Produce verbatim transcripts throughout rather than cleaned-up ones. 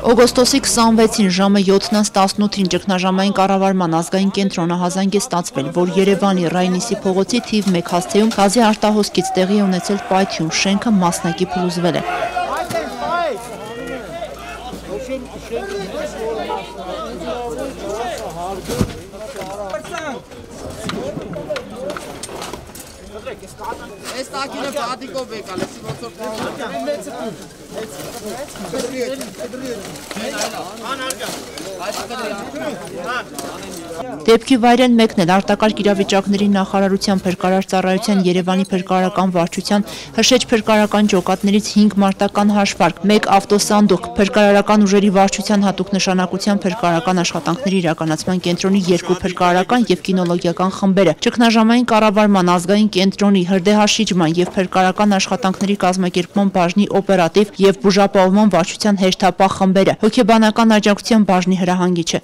Օգոստոսի քսանվեցին ժամը յոթից տասնութին ճգնաժամային կառավարման ազգային կենտրոնը հազանգ է ստացվել, որ Երևանի Ռայնիսի փողոցի թիվ մեկ հասցեում գազի արտահոսքից տեղի է ունեցել պայթյուն, շենքը մասնակի փլուզվել է։ Դեպքի վայրեն մեկն էլ արտակարգ իրավիճակների նախարարության փրկարար ծառայության Երևանի փրկարարական վարչության հրշեջ փրկարարական ջոկատներից հինգ մարտական հաշվարկ, մեկ ավտոսանդուղք, փրկարարական ուժերի վարչության հատուկ նշանակության փրկարարական աշխատանքների իրականացման կենտրոնի երկու փրկարարական և կինոլոգիական խմբերը, ճգնաժամային կառավարման ազգային կենտրոնի հրդեհաշիջման և փրկարարական աշխատանքների կազմակերպման բաժնի օպերատիվ և բուժապահովման վարչության հերթապահ խմբերը, հոգեբանական աջակցության բաժնի հրահանգիչը։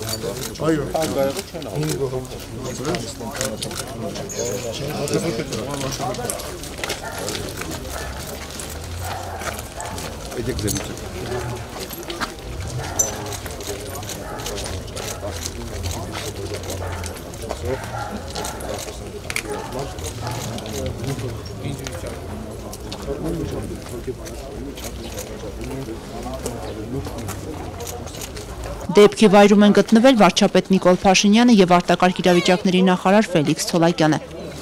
Դեպքի վայրում են գտնվել վարչապետ Նիկոլ Փաշինյանը և արտակարգ իրավիճակների նախարար Ֆելիքս Ցոլակյանը։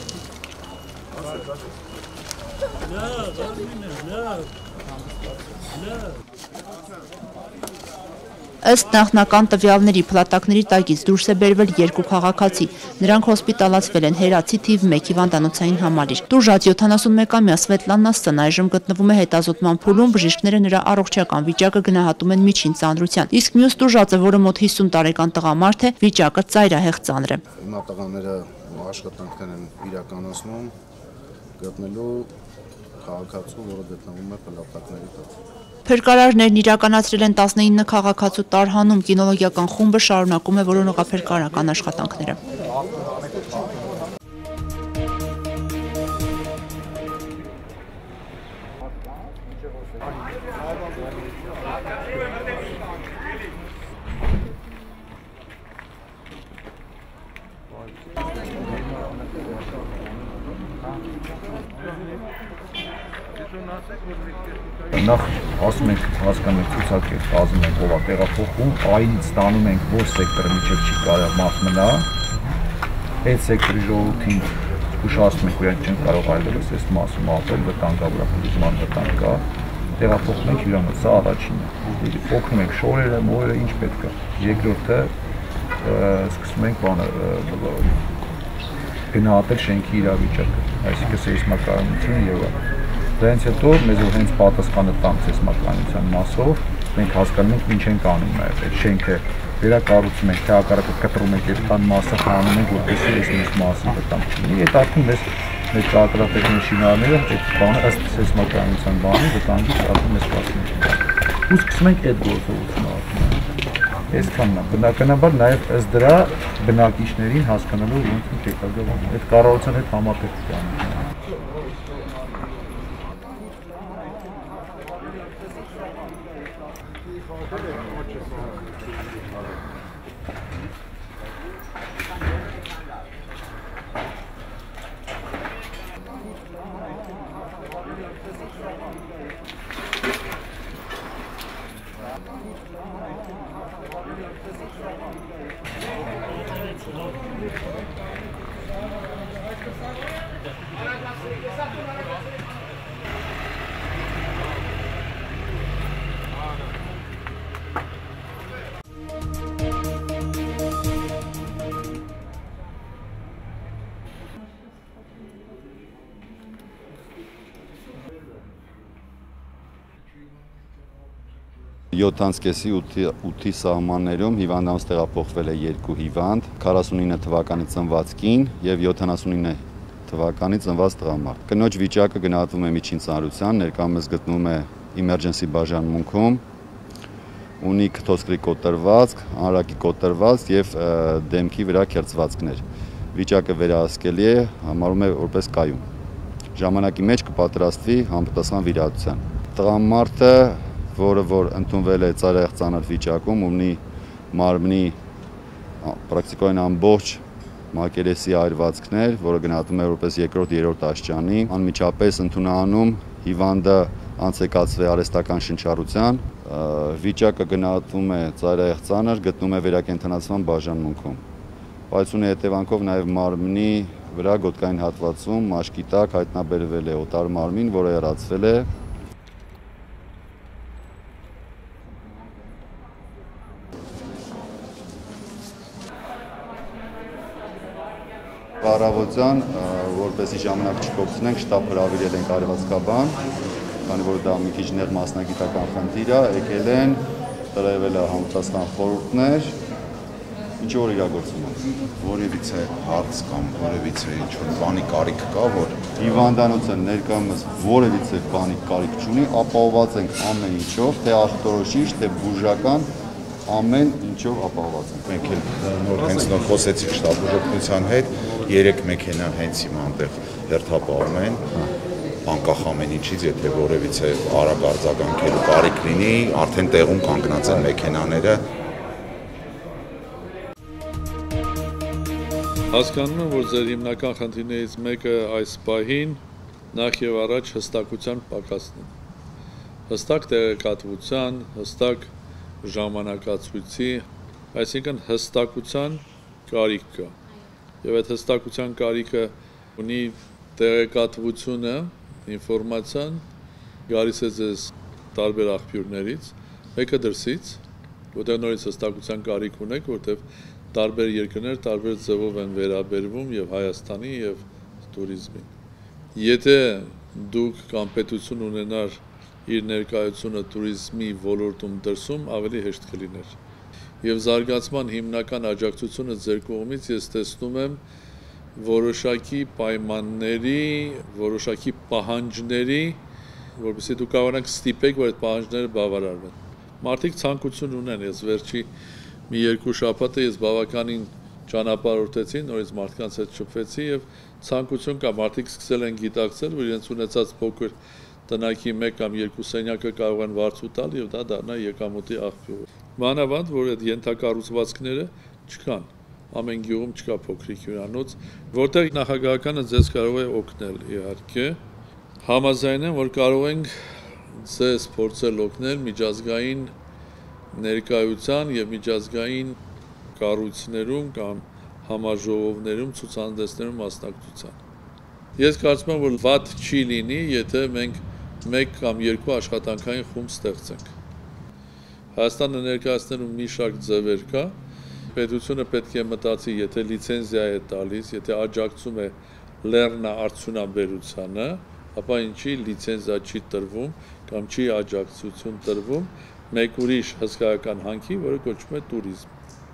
Ըստ նախնական տվյալների փլատակների տակից դուրս է բերվել երկու քաղաքացի, նրանք հոսպիտալացվել են Հերացի թիվ մեկ հիվանդանոցային համալիր։ Տուժած յոթանասունմեկամյա Սվետլանա Ս.-ն այժմ գտնվում է հետազոտման փուլում, բժիշկները նրա առողջական վիճակը գնահատում են միջին ծանրության, իսկ մյուս տուժածը, որը մոտ հիսուն տարեկան տղամարդ է, վիճակը ծայրահեղ ծանր է։ Հիմա տղաները աշխատանքներ են իրականացնում գտնելու քաղաքացու, որը գտնվում է փլատակների տակ։ Փրկարարներն իրականացրել են տասնինը քաղաքացու տարհանում, կինոլոգիական խումբը շարունակում է որոնողափրկարարական աշխատանքները։ Նախ ասում ենք հասկանում ցուցակեր կազմում ենք, ով է տեղափոխում, այնից ստանում ենք, որ սեկտորը միջև չի կարող մարդ մնա, այդ սեկտորի ժողովրդին ուշացնում ենք, որ իրենք չեն կարող այլևս այս մասում ապրել, վտանգավոր բուժման վտանգ կա, տեղափոխում ենք հյուրանոց, սա առաջինը, օգնում ենք շորերը, մորերը, ինչ պետք է, երկրորդը սկսում ենք բանը գնահատել շենքի իրավիճակը, այսինքն սեյսմակայունությունը եւ այլն։ Դրանից հետո մեզ որ հենց պատասխանը տան սեյսմակայունության մասով մենք հասկանում ենք ինչ ենք անում նաև այդ շենքը վերակառուցում ենք, թե հակառակը կտրում ենք այդքան մասը խանում ենք, որպեսզի այս մյուս մասը վտանգ չլինի։ Այդ արդեն մեզ մեր ճարտարապետների շինարարները այդ բանը ըստ սեյսմակայունության բանի վտանգի արդեն մեզ կասում են։ Ու սկսում ենք այդ գործողությունը արդեն։ Այսքանն է։ Բնականաբար նաև ըստ դրա բնակիչներին հասկանալու ոնց ինչ է կարգավորվում։ Այդ կառավարության հետ համատեղ կան։ յոթանցկեսի ութի սահմաններում հիվանդանոց տեղափոխվել է երկու հիվանդ, քառասունինը թվականի ծնվածքին և յոթանասունինը թվականի ծնված տղամարդ։ Կնոջ վիճակը գնահատվում է միջին ծանրության, ներկայումս գտնվում է emergency բաժանմունքում, ունի քթոսկրի կոտրվածք, անրակի կոտրվածք և դեմքի վրա քերծվածքներ։ Վիճակը վերահսկելի է, համարում է որպես կայուն։ Ժամանակի մեջ կպատրաստվի համապատասխան վիրահատության։ Տղամարդը որը որ ընդունվել է ծայրահեղ ծանր վիճակում, ունի մարմնի պրակտիկորեն ամբողջ մակերեսի այրվածքներ, որը գնահատվում է որպես երկրորդ երրորդ աստիճանի, անմիջապես ընդունանում հիվանդը անցեկացվել արհեստական շնչառության, վիճակը գնահատվում է ծայրահեղ ծանր, գտնվում է վերակենդանացման բաժանմունքում։ Պայթյունի հետևանքով նաև մարմնի վրա գոտկային հատվածում մաշկի տակ հայտնաբերվել է օտար մարմին, որը հեռացվել է։ Առավոտյան, որպեսզի ժամանակ չկորցնենք, շտապ հրավիրել ենք արևածքաբան, քանի որ դա մի քիչ նեղ մասնագիտական խնդիր է, եկել են, տրևել է համապատասխան խորհուրդներ, ինչ որ իրագործում է։ Որևիցե հարց կամ որևիցե ինչ-որ բանի կարիք կա, որ հիվանդանոցը ներկայումս որևիցե բանի կարիք չունի, ապահովված ենք ամեն ինչով, թե ախտորոշիչ, թե բուժական, ամեն ինչով ապահովված ենք։ Մենք էլ նոր հենց նոր խոսեցինք շտաբի օգնության հետ, երեք մեքենա հենց հիմա այնտեղ հերթապահում են, անկախ ամեն ինչից, եթե որևիցե արագ արձագանքելու կարիք լինի, արդեն տեղում կանգնած են մեքենաները։ Հասկանում եմ, որ ձեր հիմնական խնդիրներից մեկը այս պահին նախ եւ առաջ հստակության պակասն է։ Հստակ տեղեկատվության, հստակ ժամանակացույցի, այսինքն հստակության կարիք կա։ Եվ այդ հստակության կարիքը ունի տեղեկատվությունը, ինֆորմացիան գալիս է ձեզ տարբեր աղբյուրներից, մեկը դրսից, որտեղ նորից հստակության կարիք ունեք, որտեղ տարբեր երկրներ տարբեր ձևով են վերաբերվում եւ Հայաստանի եւ туриզմին։ Եթե դուք կամ պետություն ունենար իր ներկայությունը туриզմի ոլորտում դրսում, ավելի հեշտ կլիներ։ Եվ զարգացման հիմնական աջակցությունը ձեր կողմից ես տեսնում եմ որոշակի պայմանների, որոշակի պահանջների, որովհետեւ դուք կարողանաք ստիպեք, որ այդ պահանջները բավարարվեն։ Մարդիկ ցանկություն ունեն, ես վերջի մի երկու շաբաթ ես բավականին ճանապարհորդեցի, նորից մարդկանց հետ շփվեցի եւ ցանկություն կա, մարդիկ սկսել են գիտակցել, որ իրենց ունեցած փոքր տնայքի մեկ կամ երկու սենյակը կարող են վարձու տալ եւ դա դառնա եկամուտի աղբյուր։ Մանավանդ, որ այդ ենթակառուցվածքները չկան։ Ամեն գյուղում չկա փոքրիկ հյուրանոց, որտեղ նախագահականը ձեզ կարող է օգնել, իհարկե։ Համաձայն եմ, որ կարող ենք ձեզ փորձել օգնել միջազգային ներկայության եւ միջազգային կառույցներում կամ համաժողովներում ցուցահանդեսներում մասնակցության։ Ես կարծում եմ, որ վատ չի լինի, եթե մենք մեկ կամ երկու աշխատանքային խումբ ստեղծենք։ Հայաստանը ներկայացնելու մի շարք ձևեր կա, պետությունը պետք է մտածի, եթե լիցենզիա է տալիս, եթե աջակցում է լեռնաարդյունաբերությանը, ապա ինչի լիցենզիա չի տրվում կամ չի աջակցություն տրվում մեկ ուրիշ հսկայական հանքի, որը կոչվում է туриզմ։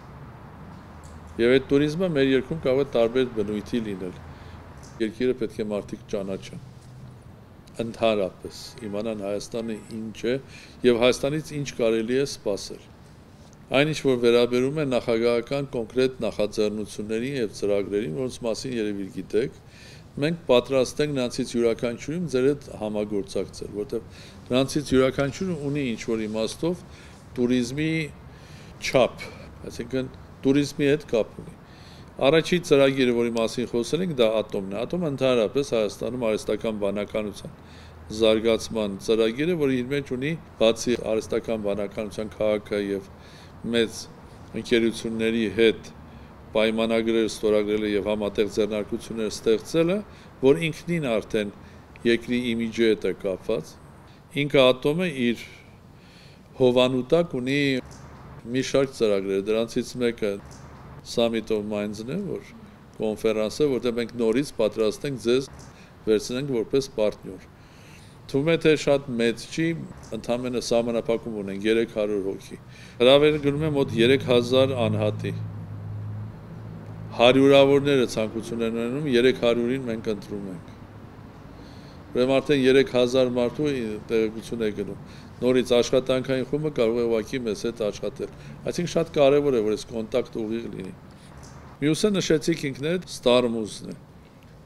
Եվ այդ туриզմը մեր երկրում կարող է տարբեր բնույթի լինել։ Երկիրը պետք է մարդիկ ճանաչեն։ Ընդհանրապես իմանան Հայաստանը ինչ է եւ Հայաստանից ինչ կարելի է սպասել։ Այնինչ որ վերաբերում է նախագահական կոնկրետ նախաձեռնություններին եւ ծրագրերին, որոնց մասին երևի գիտեք, մենք պատրաստ ենք նրանցից յուրաքանչյուրին ձեր հետ համագործակցել, որտեղ նրանցից յուրաքանչյուրը ունի ինչ-որ իմաստով туриզմի չափ, այսինքն туриզմի հետ կապ ունի։ Առաջի ծրագիրը, որի մասին խոսել ենք, դա ատոմն է։ Ատոմը ընդհանրապես Հայաստանում արհեստական բանականության զարգացման ծրագիրը, որը իր մեջ ունի բացի արհեստական բանականության քաղաքը եւ մեծ ընկերությունների հետ պայմանագրեր ստորագրելը եւ համատեղ ձեռնարկություններ ստեղծելը, որ ինքնին արդեն երկրի իմիջի հետ է կապված։ Ինքը ատոմը իր հովանուտակ ունի մի շարք ծրագրեր, դրանցից մեկը Summit of Minds-ն է, որ կոնֆերանս է, որտեղ մենք նորից պատրաստ ենք ձեզ վերցնենք որպես պարտներ։ Թվում է թե շատ մեծ չի, ընդամենը սահմանափակում ունենք երեք հարյուր հոգի։ Հրավերը գնում է մոտ երեք հազար անհատի։ Հարյուրավորները ցանկություն են ունենում, երեք հարյուրին մենք ընտրում ենք։ Ուրեմն արդեն երեք հազար մարդու տեղեկություն է գնում։ Նորից աշխատանքային խումբը կարող է ուղղակի մեզ հետ աշխատել։ Այսինքն շատ կարևոր է, որ այս կոնտակտը ուղիղ լինի։ Մյուսը նշեցիք ինքներդ Star Muse-ն է։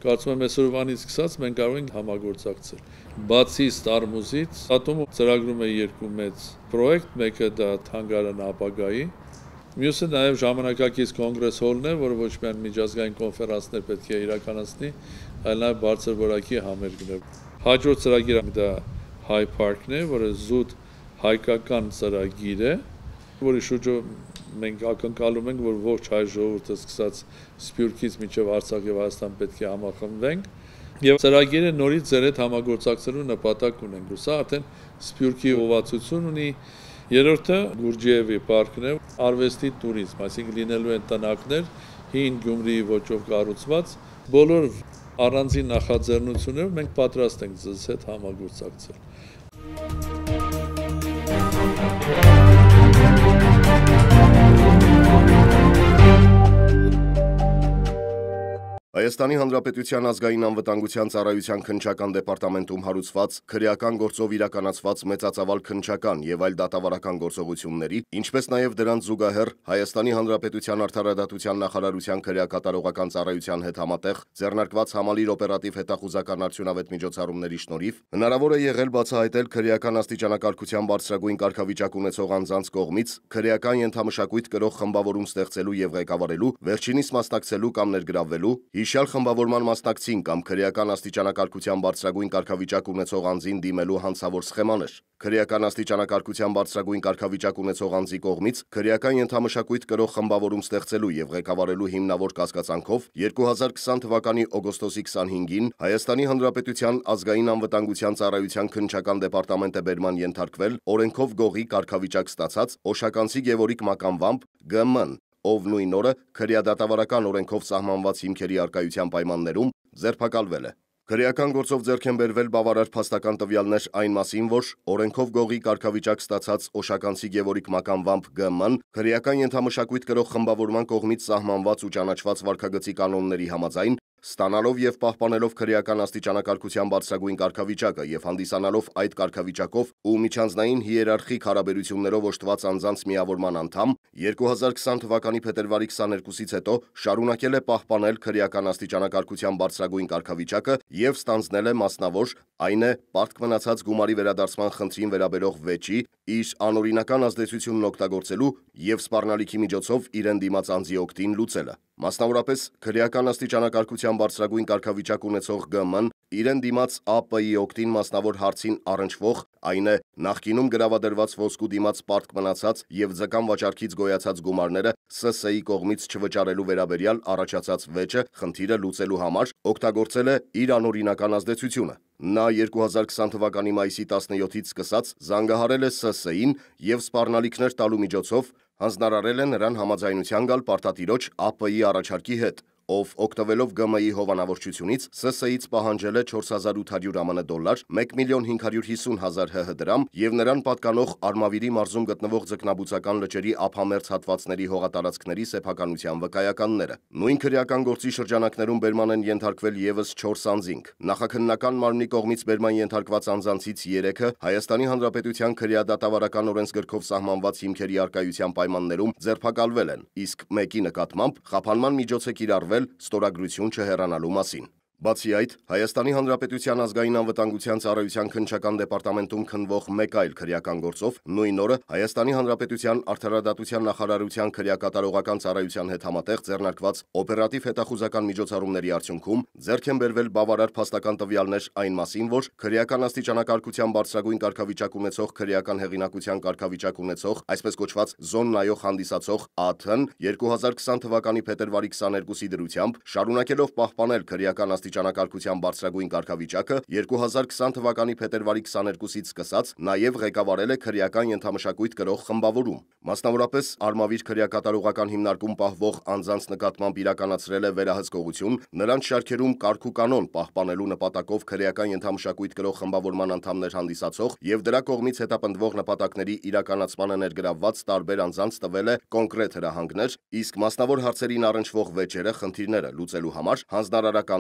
Կարծում եմ այսօրվանից սկսած մենք կարող ենք համագործակցել։ Բացի Ստարմուզից, Ատոմը ծրագրում է երկու մեծ պրոյեկտ, մեկը դա թանգարան ապագայի, մյուսը նաև ժամանակակից կոնգրես հոլն է, որը ոչ միայն միջազգային կոնֆերանսներ պետք է իրականացնի, այլ նաև բարձր որակի համերգներ։ Հաջորդ ծրագիրը դա Հայ Park-ն է, որը զուտ հայկական ծրագիր է, որի շուրջով մենք ակնկալում ենք, որ ողջ հայ ժողովուրդը սկսած Սփյուռքից մինչև Արցախ եւ Հայաստան պետք է համախմբվենք եւ ծրագիրը նորից ձեր հետ համագործակցելու նպատակ ունենք։ Սա արդեն Սփյուռքի ուղղվածություն ունի։ Երրորդը Գուրջիևի պարկն է, արվեստի տուրիզմ, այսինքն լինելու են տնակներ, հին Գյումրիի ոճով կառուցված, բոլոր առանձին նախաձեռնություններով մենք պատրաստ ենք ձեզ հետ համագործակցել։ Հայաստանի Հանրապետության ազգային անվտանգության ծառայության քննչական դեպարտամենտում հարուցված քրեական գործով իրականացված մեծածավալ քննչական եւ այլ դատավարական գործողությունների, ինչպես նաեւ դրանց զուգահեռ Հայաստանի Հանրապետության արդարադատության նախարարության քրեակատարողական ծառայության հետ համատեղ ձեռնարկված համալիր օպերատիվ հետախուզական արդյունավետ միջոցառումների շնորհիվ հնարավոր է եղել բացահայտել քրեական աստիճանակարգության բարձրագույն կարգավիճակ ունեցող անձանց կողմից քրեական ենթամշակույթ կրող խմբավորում ստեղծելու եւ ղեկավարելու, վերջինիս մասնակցելու կամ ներգրավվելու, հիշյալ խմբավորման մասնակցին կամ քրեական աստիճանակարգության բարձրագույն կարգավիճակ ունեցող անձին դիմելու հանցավոր սխեմաներ։ Քրեական աստիճանակարգության բարձրագույն կարգավիճակ ունեցող անձի կողմից քրեական ենթամշակույթ կրող խմբավորում ստեղծելու եւ ղեկավարելու հիմնավոր կասկածանքով երկու հազար քսան թվականի օգոստոսի քսանհինգին Հայաստանի Հանրապետության ազգային անվտանգության ծառայության քննչական դեպարտամենտ է բերման ենթարկվել օրենքով գողի կարգավիճակ ստացած Օշականցի Գևորգ Մականվամբ Գ Մ-ն, ով նույն օրը քրեադատավարական օրենքով սահմանված հիմքերի առկայության պայմաններում ձերբակալվել է։ Քրեական գործով ձեռք են բերվել բավարար փաստական տվյալներ այն մասին, որ օրենքով գողի կարգավիճակ ստացած Օշականցի Գևորգ Մականվամբ Գ Մ-ն քրեական ենթամշակույթ կրող խմբավորման կողմից սահմանված ու ճանաչված վարքագծի կանոնների համաձայն ստանալով եւ պահպանելով քրեական աստիճանակարգության բարձրագույն կարգավիճակը եւ հանդիսանալով այդ կարգավիճակով ու միջանձնային հիերարխիկ հարաբերություններով օժտված անձանց միավորման անդամ, երկու հազար քսան թվականի փետրվարի քսաներկուսից հետո շարունակել է պահպանել քրեական աստիճանակարգության բարձրագույն կարգավիճակը եւ ստանձնել է մասնավոր, այն է պարտք մնացած գումարի վերադարձման խնդրին վերաբերող վեճի իր անօրինական ազդեցությունն օգտագործելու եւ սպառնալիքի միջոցով իրեն դիմաց անձի օգտին լուծելը։ Մասնավորապես քրեական աստիճանակարգության բարձրագույն կարգավիճակ ունեցող Գ Մ-ն իրեն դիմաց Ա Պ-ի օգտին մասնավոր հարցին առնչվող, այն է նախկինում գրավադրված ոսկու դիմաց պարտք մնացած եւ ձգան վաճառքից գոյացած գումարները С Ս-ի կողմից չվճարելու վերաբերյալ առաջացած վեճը խնդիրը լուծելու համար օգտագործել է իր անօրինական ազդեցությունը։ Նա երկու հազար քսան թվականի մայիսի տասնյոթից սկսած զանգահարել է С Ս-ին եւ սպառնալիքներ տալու միջոցով հանձնարարել է նրան համաձայնության գալ պարտատիրոջ Ա Պ-ի առաջարկի հետ, ով օգտվելով Գ Մ-ի հովանավորչությունից С Ս-ից պահանջել է չորս հազար ութ հարյուր Ա Մ դոլար, մեկ միլիոն հինգ հարյուր հիսուն հազար Հ Հ դրամ եւ նրան պատկանող Արմավիրի մարզում գտնվող ձկնաբուծական լճերի ափամերձ հատվածների հողատարածքների սեփականության վկայականները։ Նույն քրեական գործի շրջանակներում բերման են ենթարկվել եւս չորս անձինք։ Նախաքննական մարմնի կողմից բերման ենթարկված անձանցից երեքը Հայաստանի Հանրապետության քրեադատավարական օրենսգրքով սահմանված հիմքերի առկայության պայմաններում ձերբակալվել են, իսկ մեկի նկատմամբ խափանման միջոց է կիրառվել ստորագրություն չհեռանալու մասին։ Բացի այդ, Հայաստանի Հանրապետության ազգային անվտանգության ծառայության քննչական դեպարտամենտում քննվող մեկ այլ քրեական գործով նույն օրը Հայաստանի Հանրապետության արդարադատության նախարարության քրեակատարողական ծառայության հետ համատեղ ձեռնարկված օպերատիվ հետախուզական միջոցառումների արդյունքում ձեռք են բերվել բավարար փաստական տվյալներ այն մասին, որ քրեական աստիճանակարգության բարձրագույն կարգավիճակ ունեցող քրեական հեղինակության կարգավիճակ ունեցող, այսպես կոչված զոն նայող հանդիսացող Ա Թ-ն երկու հազար քսան թվականի փետրվարի քսաներկուսի դրությամբ շարունակելով պահպանել քրեական աստիճանակարգության բարձրագույն կարգավիճակը երկու հազար քսան թվականի փետրվարի քսաներկուսից սկսած նաև ղեկավարել է քրեական ենթամշակույթ կրող խմբավորում։ Մասնավորապես Արմավիր քրեակատարողական հիմնարկում պահվող անձանց նկատմամբ իրականացրել է վերահսկողություն, նրանց շարքերում կարգ ու կանոն պահպանելու նպատակով քրեական ենթամշակույթ կրող խմբավորման անդամներ հանդիսացող եւ դրա կողմից հետապնդվող նպատակների իրականացմանը ներգրավված տարբեր անձանց տվել է կոնկրետ հրահանգներ, իսկ մասնավոր հարցերին առնչվող վեճերը, խնդիրները լուծելու համար հանձնարարականներ,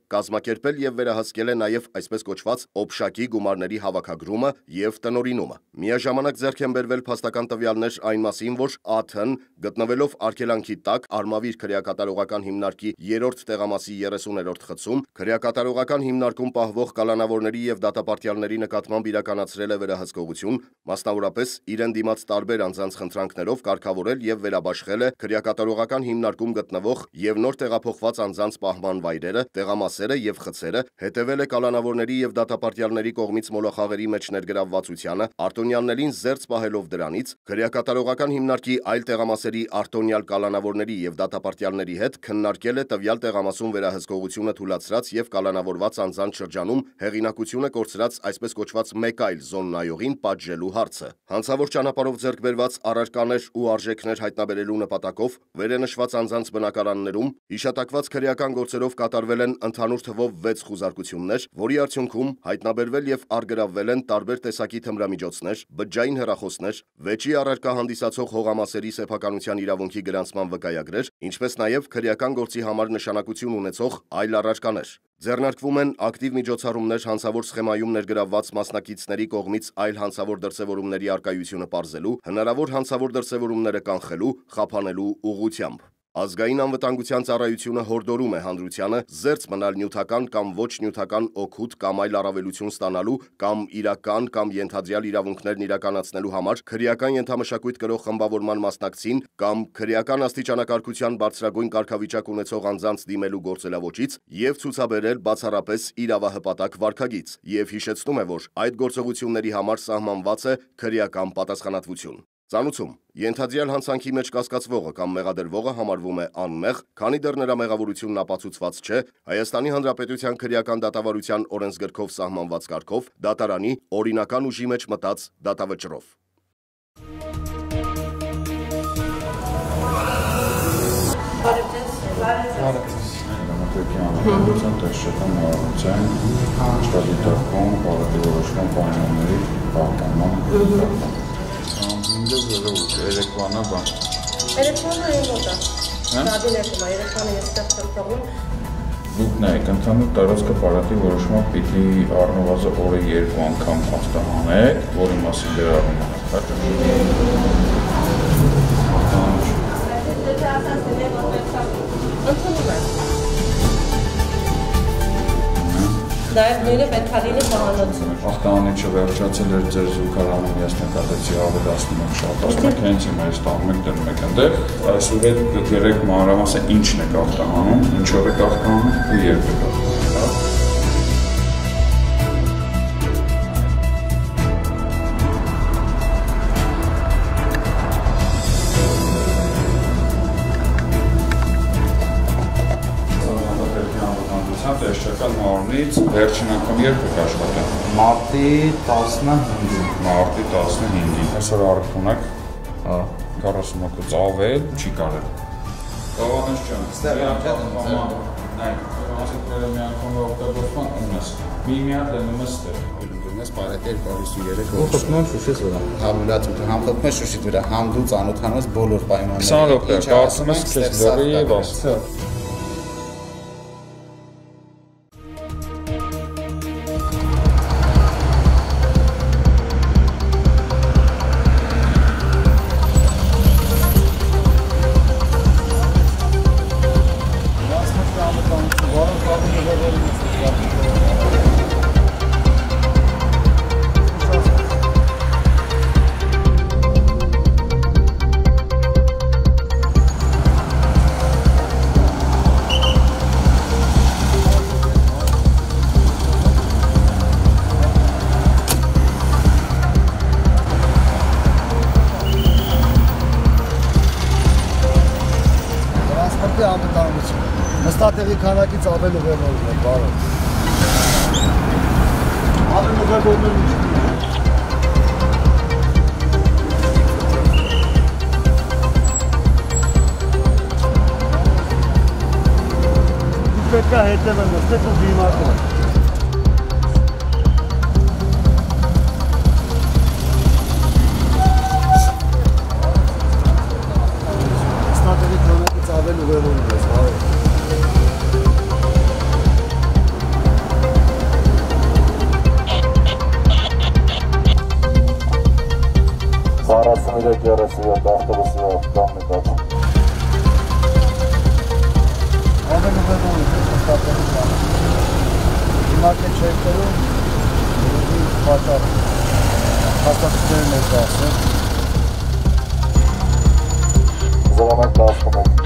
կազմակերպել եւ վերահսկել է նաեւ այսպես կոչված օբշակի գումարների հավաքագրումը եւ տնօրինումը։ Միաժամանակ ձեռք են բերվել փաստական տվյալներ այն մասին, որ ԱԹ-ն գտնվելով արգելանքի տակ Արմավիր քրեակատարողական հիմնարկի երրորդ տեղամասի երեսուներորդ խցում քրեակատարողական հիմնարկում պահվող կալանավորների եւ դատապարտյալների նկատմամբ իրականացրել է վերահսկողություն, մասնավորապես իրեն դիմաց տարբեր անձանց խնդրանքներով կարգավորել եւ վերաբաշխել է քրեակատարողական հիմնարկում գտնվող եւ նոր տեղափոխված անձանց պահման վայրերը, տեղամասերը եւ խցերը, հետևել է կալանավորների եւ դատապարտյալների կողմից մոլախաղերի մեջ ներգրավվածությանը, արտոնյալներին զերծ պահելով դրանից, քրեակատարողական հիմնարկի այլ տեղամասերի արտոնյալ կալանավորների եւ դատապարտյալների հետ քննարկել է տվյալ տեղամասում վերահսկողությունը թույլատրած եւ կալանավորված անձանց շրջանում հեղինակությունը կորցրած այսպես կոչված մեկ այլ զոննայողին պատժելու հարցը։ Հանցավոր ճանապարհով ձեռք բերված առարկաներ ու արժեքներ հայտնաբերելու նպատակով վերենշված անձանց բնակարաններում հիշատակված քրեական գործերով կատարվել են ընդհանուր թվով վեց խուզարկություններ, որի արդյունքում հայտնաբերվել եւ արգրավվել են տարբեր տեսակի թմրամիջոցներ, բջջային հեռախոսներ, վեճի առարկա հանդիսացող հողամասերի սեփականության իրավունքի գրանցման վկայագրեր, ինչպես նաեւ քրեական գործի համար նշանակություն ունեցող այլ առարկաներ։ Ձեռնարկվում են ակտիվ միջոցառումներ հանցավոր սխեմայում ներգրավված մասնակիցների կողմից այլ հանցավոր դրսևորումների արկայությունը պարզելու, հնարավոր հանցավոր դրսևորումները կանխելու, խափանելու ուղղությամբ։ Ազգային անվտանգության ծառայությունը հորդորում է հանրությանը զերծ մնալ նյութական կամ ոչ նյութական օգուտ կամ այլ առավելություն ստանալու կամ իրական կամ ենթադրյալ իրավունքներն իրականացնելու համար քրեական ենթամշակույթ կրող խմբավորման մասնակցին կամ քրեական աստիճանակարգության բարձրագույն կարգավիճակ ունեցող անձանց դիմելու գործելավոճից եւ ցուցաբերել բացառապես իրավահպատակ վարքագիծ եւ հիշեցնում է, որ այդ գործողությունների համար սահմանված է քրեական պատասխանատվություն։ Ծանուցում ենթադրյալ հանցանքի մեջ կասկածվողը կամ մեղադրվողը համարվում է անմեղ, քանի դեռ նրա մեղավորությունն ապացուցված չէ Հայաստանի Հանրապետության քրեական դատավարության օրենսգրքով սահմանված կարգով դատարանի օրինական ուժի մեջ մտած դատավճռով։ Հանրապետության տեսչական մարմնության շտաբիտարկում բարեգործման պայմանների պահպանման երեկվանա բան։ Երեկվանա այն մոտ է։ Շատին եկում է, երեկվանը ես ստեղ թողնում։ Դուք նայեք, ընդհանուր տարածքը պարատի որոշմամբ պիտի առնվազն օրը երկու անգամ ախտահանեք, որի մասին գրառում եք։ Նաև նույնը պետք է լինի խոհանոցում։ Ախտահանիչը վերջացել էր ձեր զուգարանում, ես նկատեցի ավելացնում եք շատացնում եք, հենց հիմա ես տանում եք դնում եք ընդեղ, այսօր հետ գրեք մանրամասն ինչն եք ախտահանում, ինչով եք ախտահանում ու երբ եք ախտահանում։ Տեսչական մարմնից վերջին անգամ երբ եք աշխատել։ Մարտի տասնհինգին։ Մարտի տասնհինգին։ Այսօր առիթ ունեք քառասուն հոգուց ավել չի կարել։ Գավանես ջան, ստեղ անգամ նայ, ասիկները մի անգամ օգտագործման ունես։ Մի միատ դնում ես ստեղ։ Ունես պարետի երկու հիսուն երեք օր։ Խոսնում եմ Շուշից վրա։ Համուլած ու համխոփում ես Շուշից վրա, համ դու ծանոթանում ես բոլոր պայմաններին։ քսան րոպե, կարծում ես քեզ լրի եւ ասա։ Նստատեղի քանակից ավել ուղևորներ, բարով։ Ավել ուղևորներ ինչ։ Դուք պետք է հետևը նստեք ու դիմակով։ Նստատեղի քանակից ավել ուղևորներ, բարով։ երեսյոթ, ախտերեսյոթ, կամ նկատում։ Ամենը վերում է, ստատերի կան։ Հիմակե չերկերում, երևի պաճար, հաստատություններն է դասը։ Զորանակ դասում է։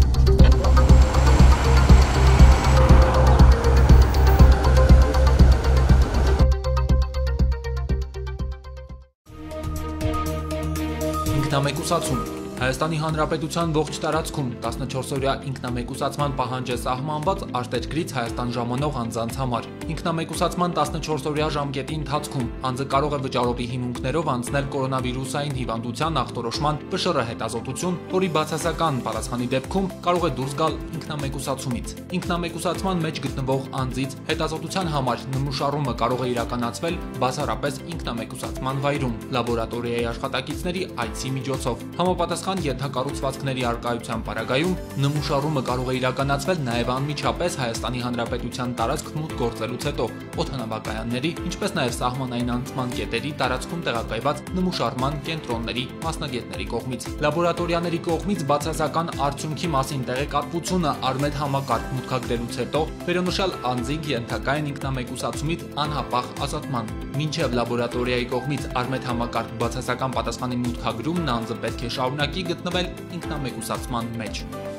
Ինքնամեկուսացում Հայաստանի Հանրապետության ողջ տարածքում տասնչորսօրյա ինքնամեկուսացման պահանջ է սահմանված արտերկրից Հայաստան ժամանող անձանց համար։ Ինքնամեկուսացման տասնչորսօրյա ժամկետի ընթացքում անձը կարող է վճարովի հիմունքներով անցնել կորոնավիրուսային հիվանդության ախտորոշման Պ Շ R հետազոտություն, որի բացասական պատասխանի դեպքում կարող է դուրս գալ ինքնամեկուսացումից։ Ինքնամեկուսացման մեջ գտնվող անձից հետազոտության համար նմուշառումը կարող է իրականացվել բացառապես ինքնամեկուսացման վայրում, լաբորատորիայի աշխատակիցների այցի միջոցով։ Համապատասխան ենթակառուցվածքների առկայության պարագայում նմուշառումը կարող է իրականացվել նաև անմիջապես Հայաստանի Հանրապետության տարածք մուտք գործելուց հետո օդանավակայանների, ինչպես նաև սահմանային անցման կետերի տարածքում տեղակայված նմուշառման կենտրոնների մասնագետների կողմից։ Լաբորատորիաների կողմից բացասական արդյունքի մասին տեղեկատվությունը արմետ համակարգ մուտքագրելուց հետո վերոնշյալ անձի ենթակա են ինքնամեկուսացումից անհապաղ ազատման։ Մինչև լաբորատորիայի կողմից արմետ համակարգ բացասական պատասխանի մուտքագրումն անձը պետք է շարունակի գտնվել ինքնամեկուսացման մեջ։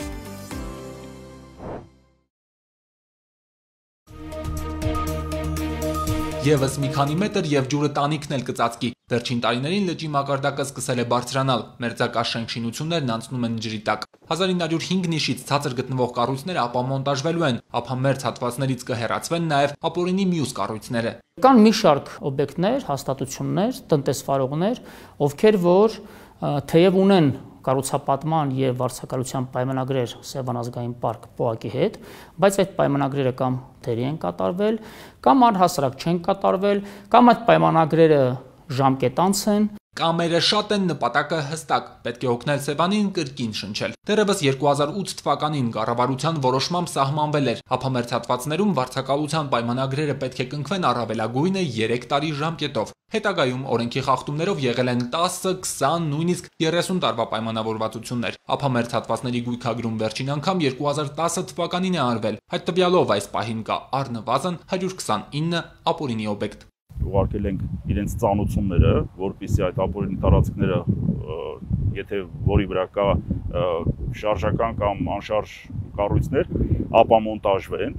Եվս մի քանի մետր եւ ջուրը տանիքն էլ կծածկի։ Վերջին տարիներին լճի մակարդակը սկսել է բարձրանալ, մերձակաշենք շինություններն անցնում են ջրի տակ։ հազար ինը հարյուր հինգ նիշից ցածր գտնվող կառույցները ափամոնտաժվելու են, ափամերձ հատվածներից կհեռացվեն նաև ապօրինի մյուս կառույցները։ Կան մի շարք օբյեկտներ, հաստատություններ, տնտեսվարողներ, ովքեր որ թեև ունեն կառուցապատման եւ վարձակալության պայմանագրեր Սևան ազգային պարկ Պ O A Կ-ի հետ, բայց այդ պայմանագրերը կամ դերի են կատարվել, կամ առհասարակ չեն կատարվել, կամ այդ պայմանագրերը ժամկետանց են։ Կամերը շատ են, նպատակը հստակ, պետք է օգնել Սևանին կրկին շնչել։ Դեռևս երկու հազար ութ թվականին կառավարության որոշմամբ սահմանվել էր ափամերձ հատվածներում վարձակալության պայմանագրերը պետք է կնքվեն առավելագույնը երեք տարի ժամկետով։ Հետագայում օրենքի խախտումներով եղել են տասը, քսան, նույնիսկ երեսուն տարվա պայմանավորվածություններ։ Ափամերձ հատվածների գույքագրում վերջին անգամ երկու հազար տասը թվականին է արվել։ Այդ տվյալով այս պահին կա առնվազն հարյուր քսանինը ապօրինի օբյեկտ։ Ուղարկել ենք իրենց ծանուցումները, որպեսզի այդ ապօրինի տարածքները, եթե որի վրա կա շարժական կամ անշարժ կառույցներ, ապամոնտաժվեն,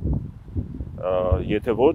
եթե ոչ,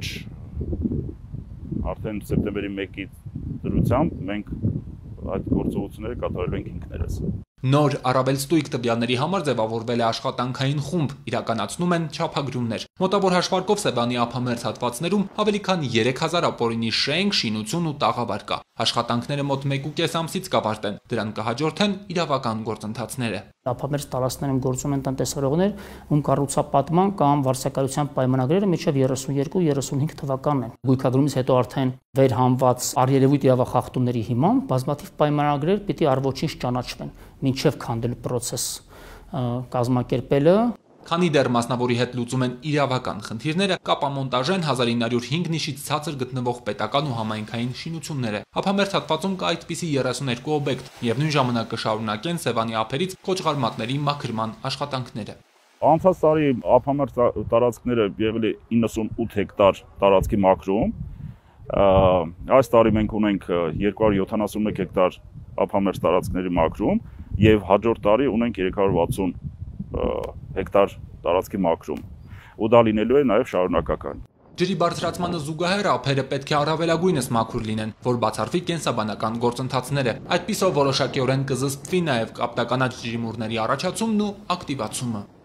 արդեն սեպտեմբերի մեկի դրությամբ մենք այդ գործողությունները կատարելու ենք ինքներս։ Նոր առավելստույգ տվյալների համար ձևավորվել է աշխատանքային խումբ, իրականացնում են չափագրումներ։ Մոտավոր հաշվարկով Սևանի ափամերձ հատվածներում ավելի քան երեք հազար ապօրինի շենք, շինություն ու տաղավար կա։ Աշխատանքները մոտ մեկ ու կես ամսից կավարտեն, դրան կհաջորդեն իրավական գործընթացները։ Ափամերձ տարածքներում գործում են տնտեսվարողներ, ում կառուցապատման կամ վարձակալության պայմանագրերը մինչև երեսուն երկու երեսունհինգ թվականն են։ Գույքագրումից հետո արդեն վերհանված առերևույթ իրավախախտումների հիմամբ բազմաթիվ պայմանագրեր պիտի առ ոչինչ ճանաչվեն, մինչև քանդելու process կազմակերպելը։ Քանի դեռ մասնավորի հետ լուծում են իրավական խնդիրները, կապամոնտաժեն հազար ինը հարյուր հինգ նիշից ցածր գտնվող պետական ու համայնքային շինությունները։ Ափամերձ հատվածում կա այդպիսի երեսուներկու օբյեկտ, եւ նույն ժամանակ կշարունակեն Սևանի ափերից կոճղարմատների մաքրման աշխատանքները։ Անցած տարի ափամերձ տարածքները եղել է իննսունութ հեկտար տարածքի մաքրում։ Այս տարի մենք ունենք երկու հարյուր յոթանասունմեկ հեկտար ափամերձ տարածքների մաքրում եւ հաջորդ տարի ունենք երեք հարյուր վաթսուն հեկտար տարածքի մաքրում, ու դա լինելու է նաև շարունակական։ Ջրի բարձրացմանը զուգահեռ ափերը պետք է առավելագույնս մաքուր լինեն, որ բացառվի կենսաբանական գործընթացները։ Այդպիսով որոշակիորեն կզսպվի նաև կապտականաչ ջրիմուռների առաջացումն ու ակտիվացումը։